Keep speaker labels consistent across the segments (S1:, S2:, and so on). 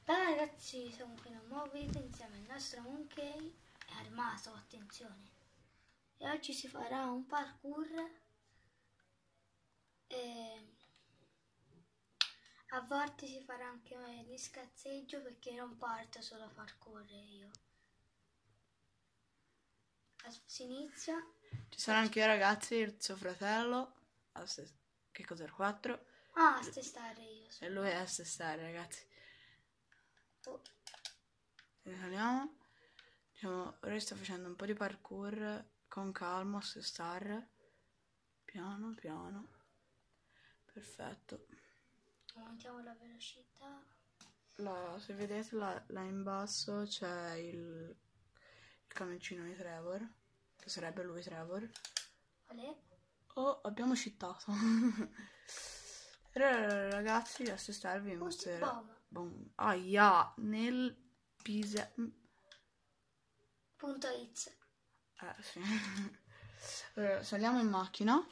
S1: Beh ragazzi, siamo qui in un nuovo video insieme al nostro Monkey e al Maso, attenzione. E oggi si farà un parkour e a volte si farà anche gli scazzeggio perché non parto solo a far correre io. Si inizia.
S2: Ci sarà anche io ragazzi, il suo fratello, che cos'è il 4?
S1: Ah, a stare io.
S2: E lui è a stare ragazzi.
S1: Oh.
S2: Saliamo. Diciamo, ora sto facendo un po' di parkour con calma, a star. Piano piano. Perfetto.
S1: Aumentiamo la velocità.
S2: Se vedete là in basso c'è il camioncino di Trevor, che sarebbe lui Trevor.
S1: Olè.
S2: Oh, abbiamo cheatato. Ragazzi, a starvi mostrerò. Aia, nel Pisa.
S1: Punto X.
S2: Sì. Allora, saliamo in macchina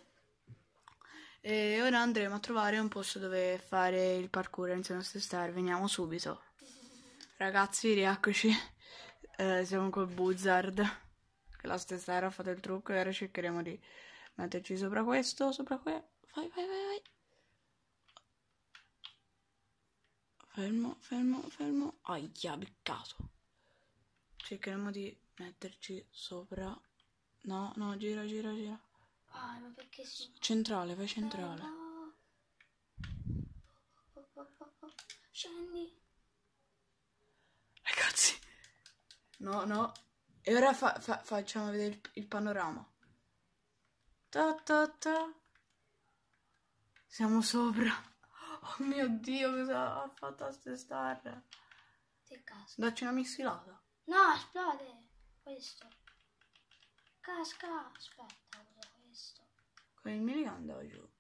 S2: e ora andremo a trovare un posto dove fare il parkour insieme a Star. Veniamo subito. Ragazzi, rieccoci. Siamo col Buzzard, che la Star ha fatto il trucco e ora cercheremo di metterci sopra questo, sopra qui. Vai. Fermo. Aia, beccato. Cercheremo di metterci sopra. No, gira.
S1: Ah, ma perché si...
S2: Centrale, vai centrale.
S1: No. Scendi.
S2: Ragazzi. No. E ora facciamo vedere il panorama. Ta. Siamo sopra. Oh mio Dio, cosa ha fatto a ste star?
S1: Che casca.
S2: Dacci una missilata.
S1: No, esplode. Questo. Casca. Aspetta, uso questo.
S2: Con il minigun andavo giù.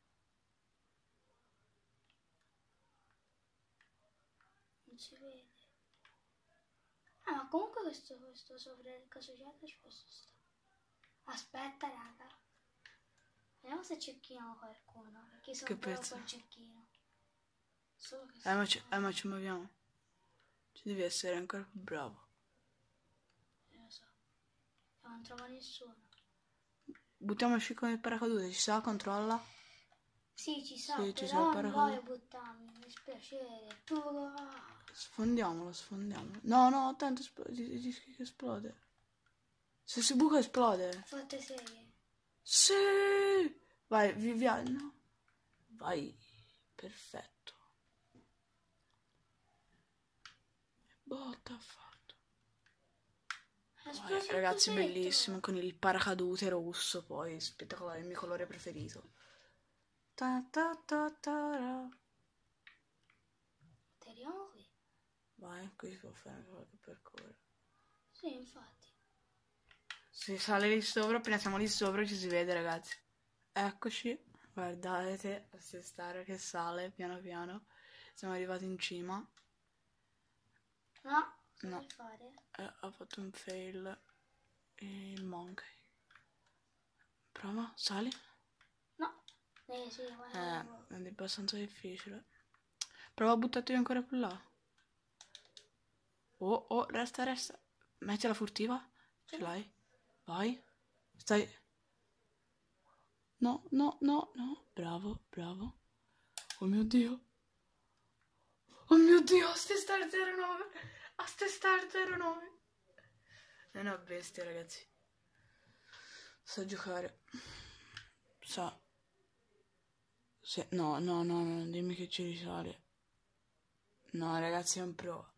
S1: Non si vede. Ah, ma comunque questo sopra il coso giallo ci posso stare. Aspetta, raga. Vediamo se cecchino qualcuno. Perché sono
S2: Che
S1: bravo
S2: pezzo?
S1: col cecchino. Solo che
S2: Ma ci muoviamo. Ci devi essere ancora più bravo.
S1: lo so. Non trovo nessuno.
S2: Buttiamoci con il paracadute, ci sa? Controlla.
S1: Sì, ci sa,
S2: Sì, ci sa
S1: però
S2: il
S1: non
S2: paracadute.
S1: voglio buttarmi, mi dispiace. Tu...
S2: Sfondiamolo. No, attento, rischi che esplode. Se si buca esplode.
S1: Fatte serie.
S2: Sì! Vai, via, no. Vai, perfetto. Botta ha fatto. Vai, ragazzi, bellissimo, con il paracadute rosso, poi spettacolare, il mio colore preferito.
S1: Tiriamo qui.
S2: Vai, qui si può fare anche qualche percorso.
S1: Sì, infatti.
S2: Si sale lì sopra, appena siamo lì sopra ci si vede, ragazzi. Eccoci, guardate, questa star che sale piano piano. Siamo arrivati in cima.
S1: No, cosa
S2: No.
S1: vuoi fare?
S2: Ha fatto un fail il Monkey. Prova, sali.
S1: No. Sì, guarda.
S2: È abbastanza difficile. Prova a buttarti ancora più là. Oh, resta. Mettila furtiva. Ce l'hai? Vai. Stai. No. Bravo. Oh mio Dio, a ste star 09. È una bestia, ragazzi. Sa giocare. Sa. No, dimmi che ci risale. No, ragazzi, è un pro,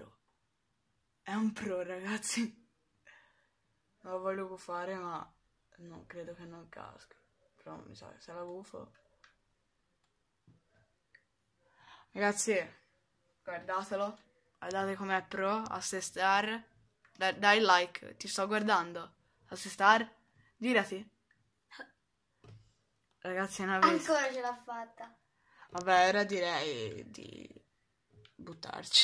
S2: ragazzi. Non lo voglio fare, ma non credo che non caschi. Però mi sa che se la gufo. Ragazzi, guardatelo. Guardate com'è pro, Assestar. Dai like, ti sto guardando. Assestar, girati. Ragazzi, è una bestia.
S1: Ancora ce l'ha fatta.
S2: Vabbè, ora direi di buttarci.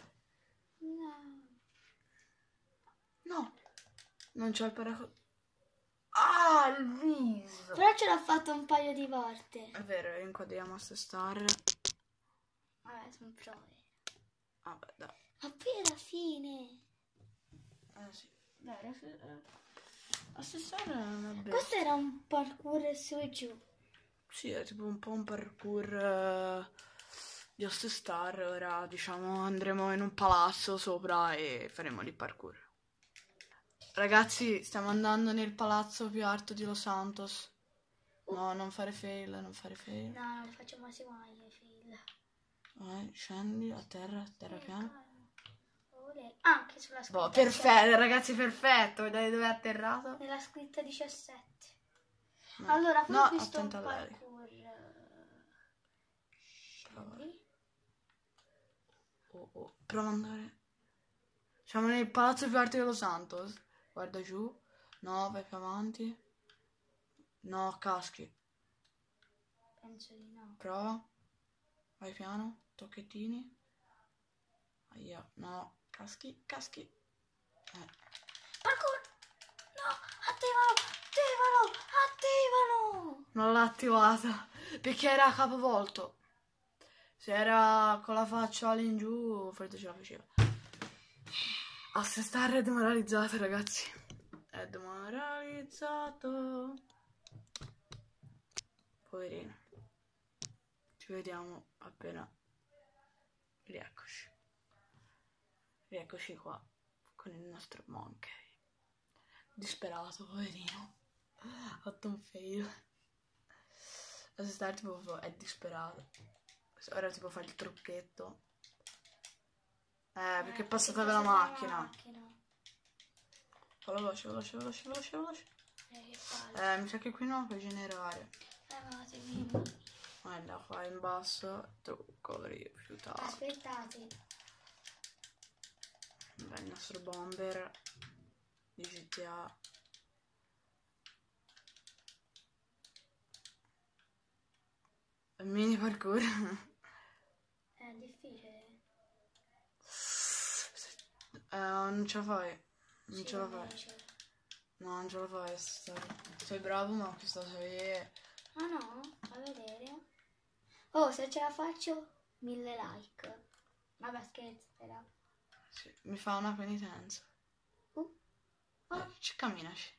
S2: No, non c'ho il paracadute. Ah, il viso.
S1: Però ce l'ha fatto un paio di volte.
S2: È vero, inquadriamo Assestar.
S1: Vabbè, sono prove.
S2: Vabbè, dai.
S1: Ma poi alla fine.
S2: Sì. Dai, assessare non è bello.
S1: Questo era un parkour su e giù.
S2: Sì, è tipo un po' un parkour di Host Star. Ora, diciamo, andremo in un palazzo sopra e faremo lì parkour. Ragazzi, stiamo andando nel palazzo più alto di Los Santos. No, non fare fail, non fare fail.
S1: No, non faccio mai fail.
S2: Vai, scendi a terra piano.
S1: Calma. Anche sulla scritta.
S2: Boh, perfetto, ragazzi, perfetto. Vedete dove è atterrato?
S1: Nella scritta 17.
S2: No.
S1: Allora, poi
S2: No,
S1: ho visto un
S2: attento a lei.
S1: parkour.
S2: Prova.
S1: Scendi.
S2: Prova ad andare. Siamo nel palazzo più alto di Los Santos. Guarda giù. No, vai più avanti. No, caschi.
S1: Penso di no.
S2: Prova. Vai piano. Tocchettini. Aia. No. Caschi.
S1: Parkour! No! Attivalo!
S2: Non l'ha attivata. Perché era capovolto. Se era con la faccia all'ingiù, forse ce la faceva. Assestar è demoralizzato, ragazzi. È demoralizzato. Poverino. Ci vediamo appena. Rieccoci. Rieccoci qua con il nostro monkey. Disperato, poverino. Ha fatto un fail. Assestar tipo è disperato. Ora tipo fa il trucchetto. Perché è passata per la macchina. Fallo veloce. Mi sa che qui no, puoi generare. Guarda qua in basso. Trucco rifiutato.
S1: Aspettate.
S2: Beh, il nostro bomber di GTA. Mini parkour.
S1: È difficile.
S2: Non ce la fai. Non
S1: Sì,
S2: ce la fai. No, non ce la fai. Sei bravo, ma questa sei.
S1: Ah no? A vedere. Oh, se ce la faccio, 1000 like. Vabbè, scherzo, però.
S2: Sì, mi fa una penitenza. Camminaci.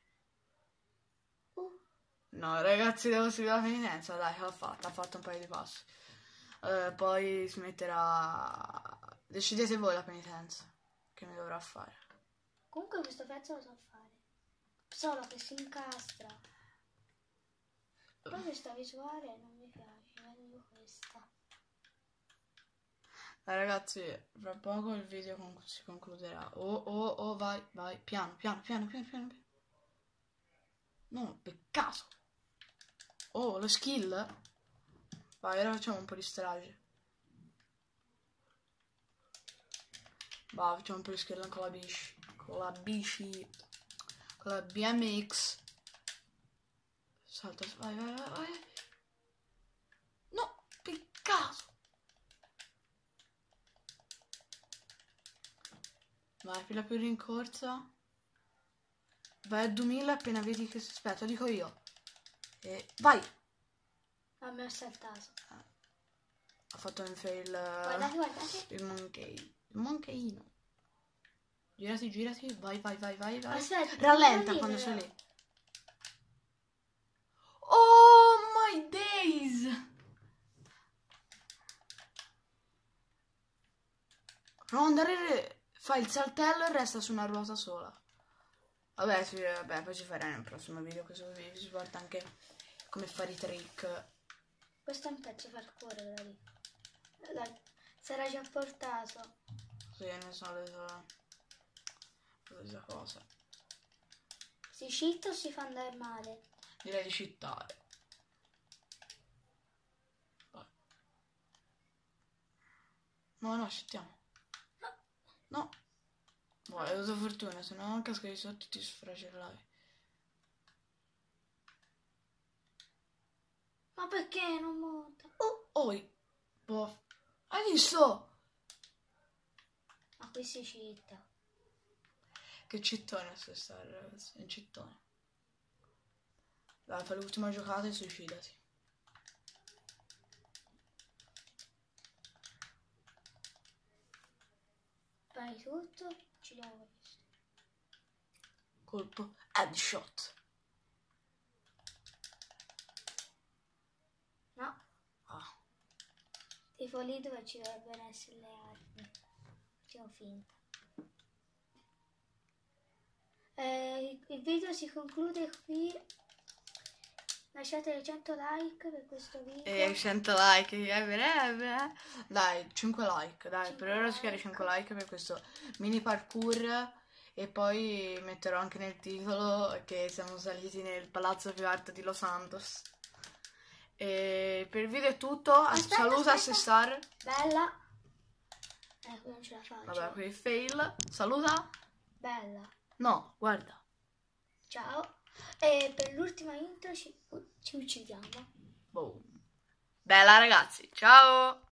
S2: No, ragazzi, devo seguire la penitenza. Dai, l'ho fatta. Ha fatto un paio di passi. Poi si metterà. Decidete voi la penitenza che mi dovrà fare.
S1: Comunque questo pezzo lo so fare. Solo che si incastra. Però questa visuale non mi piace. Meglio questa.
S2: Ragazzi, fra poco il video si concluderà. Oh, vai. Piano. No, peccato. Oh, lo skill. Vai, ora facciamo un po' di strage. Va, facciamo un po' di skill con la bici. Con la BMX. Salta, vai. No, peccato. Vai, fila più rincorsa. Vai a 2000 appena vedi che si aspetta, dico io. E vai!
S1: A me ho saltato.
S2: Ha fatto un fail.
S1: Guardate.
S2: Il monkey. Il monkeyino. Girati. Vai.
S1: Aspetta,
S2: Rallenta quando sei lì. Oh my days! Prova ad andare. Fai il saltello e resta su una ruota sola. Vabbè, sì, poi ci faremo nel prossimo video. Questo video si porta anche come fare i trick.
S1: Questo è un pezzo parkour, vedi? Dai, sarà già portato.
S2: Sì, ne so le stessa cosa.
S1: Si cheat o si fa andare male?
S2: Direi di cheatare. Vai. No, cheatiamo. No. Boh, hai avuto fortuna, se no casca di sotto ti sfracellerai.
S1: Ma perché non monta?
S2: Boh. Hai visto?
S1: Ma qui si cheata.
S2: Che cittone sto stare, ragazzi. È un cittone. Dai, fai l'ultima giocata e suicidati.
S1: tutto, uccidiamo questo.
S2: Colpo. Headshot.
S1: No,
S2: Ah.
S1: tipo lì dove ci dovrebbero essere le armi. Facciamo finta. Il video si conclude qui. Lasciate 100 like per questo video.
S2: 100 like, Dai, 5 like, dai,
S1: 5
S2: per ora si chiede
S1: like.
S2: 5 like per questo mini parkour. E poi metterò anche nel titolo che siamo saliti nel palazzo più alto di Los Santos. E per il video è tutto. Saluta Assestar.
S1: Bella. Non ce la faccio.
S2: Vabbè, qui fail. Saluta.
S1: Bella.
S2: No, guarda.
S1: Ciao. E per l'ultima intro ci uccidiamo.
S2: Boom. Bella ragazzi, ciao.